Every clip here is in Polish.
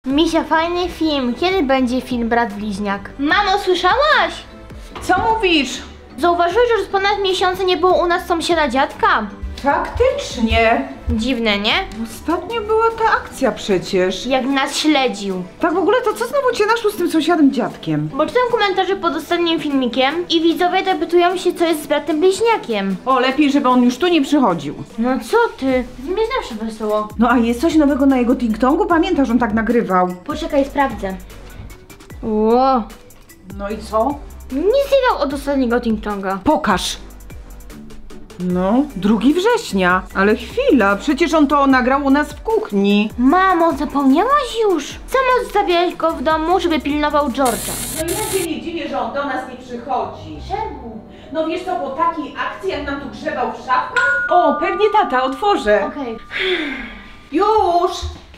Misia, fajny film. Kiedy będzie film Brat Bliźniak? Mamo, słyszałaś? Co mówisz? Zauważyłeś, że już ponad miesiące nie było u nas sąsiada dziadka? Faktycznie. Dziwne, nie? Ostatnio była ta akcja przecież. Jak nas śledził. Tak w ogóle to co znowu cię naszło z tym sąsiadem dziadkiem? Bo czytam komentarze pod ostatnim filmikiem i widzowie dopytują się, co jest z bratem bliźniakiem. O, lepiej, żeby on już tu nie przychodził. No co ty? Z nim jest zawsze wesoło. No a jest coś nowego na jego TikToku? Pamiętasz, on tak nagrywał. Poczekaj, sprawdzę. Ło. No i co? Nic nie dał od ostatniego TikToka. Pokaż. No, 2 września. Ale chwila, przecież on to nagrał u nas w kuchni. Mamo, zapomniałaś już? Sama zostawiałaś go w domu, żeby pilnował George'a. No i ja się nie dziwię, że on do nas nie przychodzi. Czemu? No wiesz co, po takiej akcji jak nam tu grzebał w szafkach? O, pewnie tata, otworzę. Okej. Już!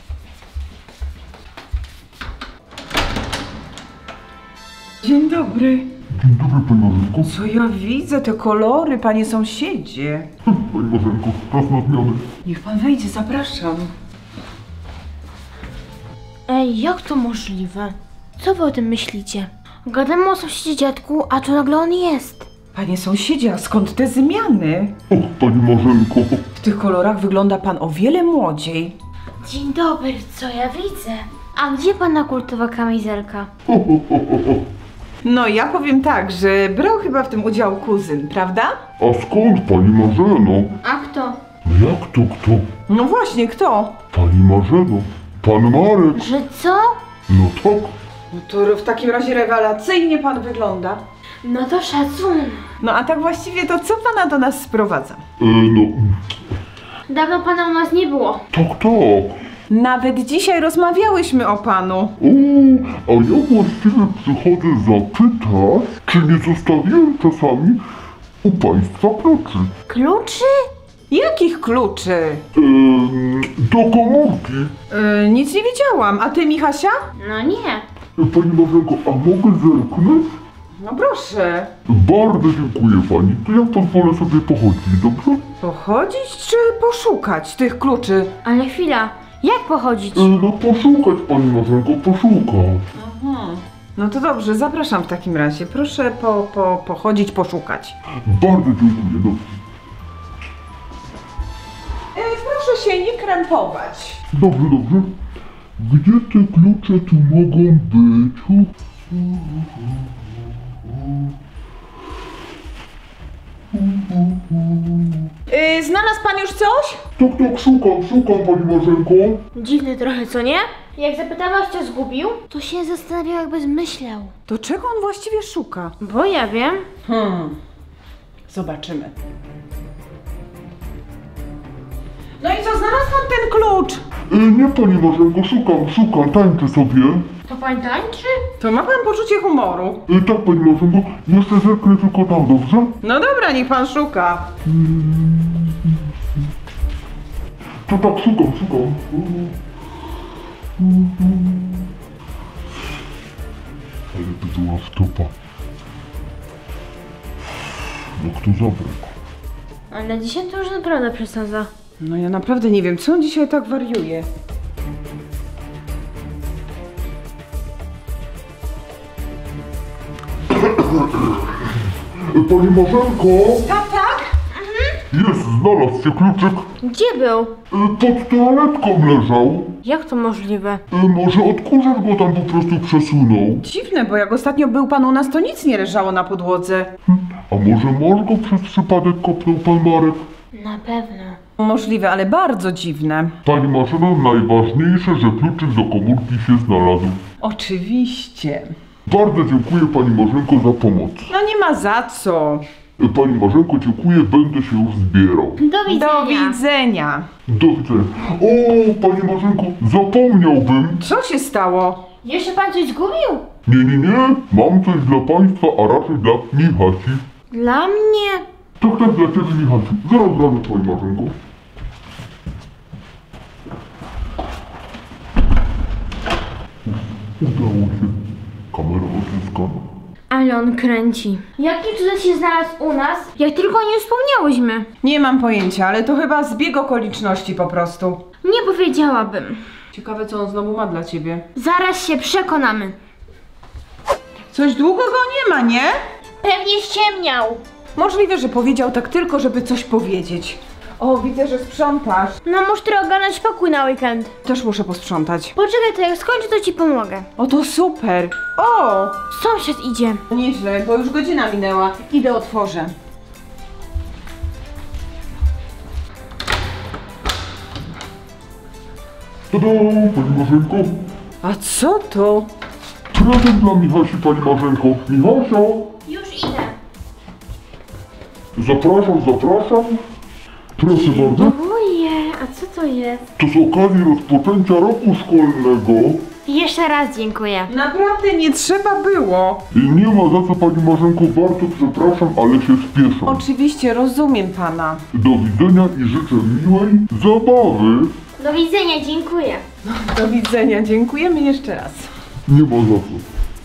Dzień dobry. Dzień dobry, pani Marzenko. Co ja widzę, te kolory, panie sąsiedzie. Pani Marzenko, czas na zmianę. Niech pan wejdzie, zapraszam. Ej, jak to możliwe? Co wy o tym myślicie? Gadamy o sąsiedzie dziadku, a tu nagle on jest. Panie sąsiedzie, a skąd te zmiany? Och, pani Marzenko. W tych kolorach wygląda pan o wiele młodziej. Dzień dobry, co ja widzę? A gdzie pana kultowa kamizelka? No ja powiem tak, że brał chyba w tym udział kuzyn, prawda? A skąd, pani Marzeno? A kto? Jak to kto? No właśnie, kto? Pani Marzeno. Pan Marek. Że co? No tak. No to w takim razie rewelacyjnie pan wygląda. No to szacun. No a tak właściwie to co pana do nas sprowadza? No, Dawno pana u nas nie było. tak. Nawet dzisiaj rozmawiałyśmy o panu. A ja właściwie przychodzę zapytać, czy nie zostawiłem czasami u państwa kluczy. Kluczy? Jakich kluczy? Do komórki. Nic nie wiedziałam. A ty, Michasia? No nie. Pani Marzenko, a mogę zerknąć? No proszę. Bardzo dziękuję pani. To ja pozwolę sobie pochodzić, dobrze? Pochodzić czy poszukać tych kluczy? Ale chwila, jak pochodzić? No poszukać, pani Marzenko, poszukać. No to dobrze, zapraszam w takim razie. Proszę pochodzić, poszukać. Bardzo dziękuję, dobrze. Proszę się nie krępować. Dobrze. Gdzie te klucze tu mogą być? Znalazł pan już coś? Tak, szukam, pani Marzenko. Dziwny trochę, co nie? Jak zapytałaś, co zgubił, to się zastanawiał, jakby zmyślał. To czego on właściwie szuka? Bo ja wiem. Zobaczymy. No i co, znalazł pan ten klucz? Nie, pani Marzenko, szukam, tańczę sobie. To pan tańczy? To ma pan poczucie humoru. Tak, pani Marzenko, jeszcze zerknę tylko tam, dobrze? No dobra, niech pan szuka. To tak, szukam. Ale by była wtopa. No kto zabrał? Ale dzisiaj to już naprawdę przesadza. No ja naprawdę nie wiem, co on dzisiaj tak wariuje. Pani Marzenko! Tak? Jest, znalazł się kluczyk. Gdzie był? Pod toaletką leżał. Jak to możliwe? Może odkurzacz go tam po prostu przesunął. Dziwne, bo jak ostatnio był pan u nas, to nic nie leżało na podłodze. A może go przez przypadek kopnął pan Marek? Na pewno. Możliwe, ale bardzo dziwne. Pani Marzeno, najważniejsze, że kluczyk do komórki się znalazł. Oczywiście. Bardzo dziękuję pani Marzenko za pomoc. No nie ma za co. Pani Marzenko, dziękuję, będę się już zbierał. Do widzenia. Do widzenia. Do widzenia. O, pani Marzenko, zapomniałbym. Co się stało? Jeszcze pan coś zgubił? Nie. Mam coś dla państwa, a raczej dla Michasi. Dla mnie? Tak, dla ciebie, Michasi. Zaraz wracam, pani Marzenko. Udało się. Kamera odzyskana. Ale on kręci. Jaki cudem się znalazł u nas, jak tylko o nim wspomniałyśmy? Nie mam pojęcia, ale to chyba zbieg okoliczności po prostu. Nie powiedziałabym. Ciekawe, co on znowu ma dla ciebie. Zaraz się przekonamy. Coś długo go nie ma, nie? Pewnie ściemniał. Możliwe, że powiedział tak tylko, żeby coś powiedzieć. O, widzę, że sprzątasz. No muszę trochę ogarnąć pokój na weekend. Też muszę posprzątać. Poczekaj, to jak skończę, to ci pomogę. O, to super. O, Sąsiad idzie. nieźle, bo już godzina minęła. Idę otworzę. Tada, pani Marzenko. A co to? Prezent dla Michasi, pani Marzenko. Michasia, Już idę. zapraszam, zapraszam. Proszę bardzo. Ojej, a co to jest? To z okazji rozpoczęcia roku szkolnego. Jeszcze raz dziękuję. Naprawdę nie trzeba było. I nie ma za co, pani Marzenko, bardzo przepraszam, ale się spieszę. Oczywiście, rozumiem pana. Do widzenia i życzę miłej zabawy. Do widzenia, dziękuję. Do widzenia, dziękujemy jeszcze raz. Nie ma za co.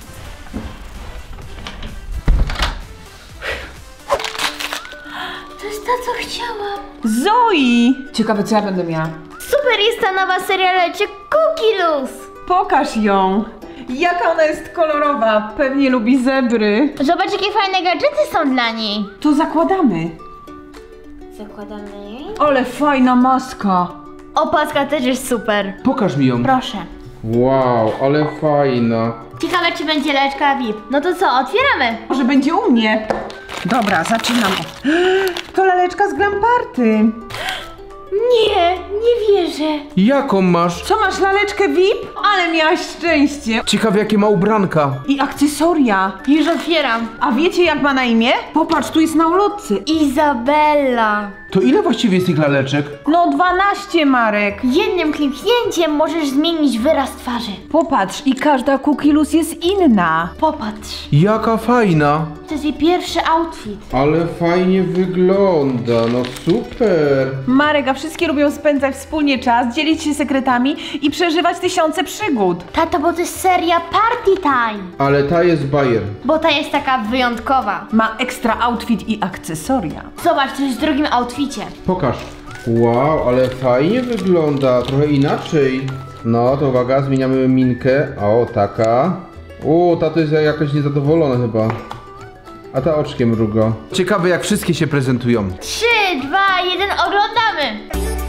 To jest ta, co chciałam. Zoi! Ciekawe, co ja będę miała. Super jest ta nowa seria lecie Cookie Loose. Pokaż ją. Jaka ona jest kolorowa. Pewnie lubi zebry. Zobacz, jakie fajne gadżety są dla niej. To zakładamy. Zakładamy jej. Ale fajna maska. Opaska też jest super. Pokaż mi ją. Proszę. Wow, ale fajna. Ciekawe, czy będzie leczka VIP. No to co, otwieramy? Może będzie u mnie. Dobra, zaczynam. To laleczka z Glamparty. Nie, nie wierzę. Jaką masz? Co, masz laleczkę VIP? Ale miałaś szczęście. Ciekawe jakie ma ubranka. I akcesoria. Już otwieram. A wiecie, jak ma na imię? Popatrz, tu jest na ulotce. Izabella. To ile właściwie jest tych laleczek? No 12, Marek. Jednym kliknięciem możesz zmienić wyraz twarzy. Popatrz, i każda Cookie Loose jest inna. Popatrz. Jaka fajna. To jest jej pierwszy outfit. Ale fajnie wygląda, no super. Marek, a wszystkie lubią spędzać wspólnie czas, dzielić się sekretami i przeżywać tysiące przygód. Tato, bo to jest seria Party Time. Ale ta jest bajer. Bo ta jest taka wyjątkowa. Ma ekstra outfit i akcesoria. Zobacz, to jest w drugim outficie. Pokaż. Wow, ale fajnie wygląda, trochę inaczej. No to uwaga, zmieniamy minkę. O, taka. O, ta to jest jakaś niezadowolona chyba. A ta oczkiem mruga. Ciekawe jak wszystkie się prezentują. 3, 2, 1, oglądamy.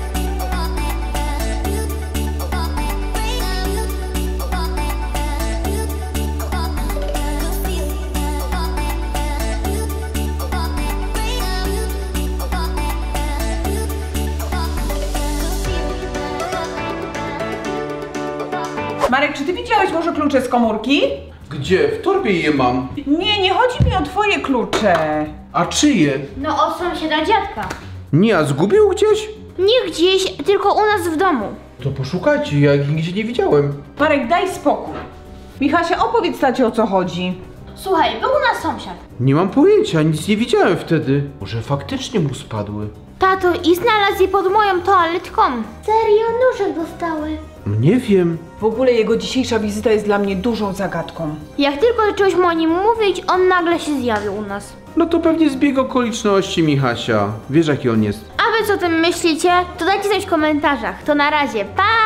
Marek, czy ty widziałeś może klucze z komórki? Gdzie? W torbie je mam. Nie chodzi mi o twoje klucze. A czyje? No od sąsiada dziadka. Nie, a zgubił gdzieś? Nie gdzieś, tylko u nas w domu. To poszukajcie, ja ich nigdzie nie widziałem. Marek, daj spokój. Michasia, opowiedz tacie, o co chodzi. Słuchaj, był u nas sąsiad. Nie mam pojęcia, nic nie widziałem wtedy. Może faktycznie mu spadły. Tato, i znalazł je pod moją toaletką. Serio, nóżek dostały. No nie wiem. W ogóle jego dzisiejsza wizyta jest dla mnie dużą zagadką. Jak tylko zaczęłyśmy o nim mówić, on nagle się zjawił u nas. No to pewnie zbieg okoliczności, Michasia. Wiesz jaki on jest. A wy co o tym myślicie? To dajcie coś w komentarzach. To na razie, pa!